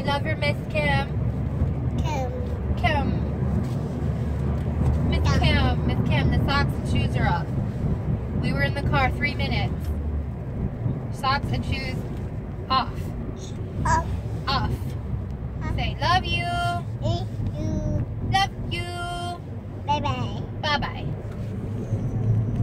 you love her, Miss Kim? Kim. Miss Kim. Miss Kim, the socks and shoes are up. We were in the car 3 minutes. Socks and shoes off. Off. Say, love you.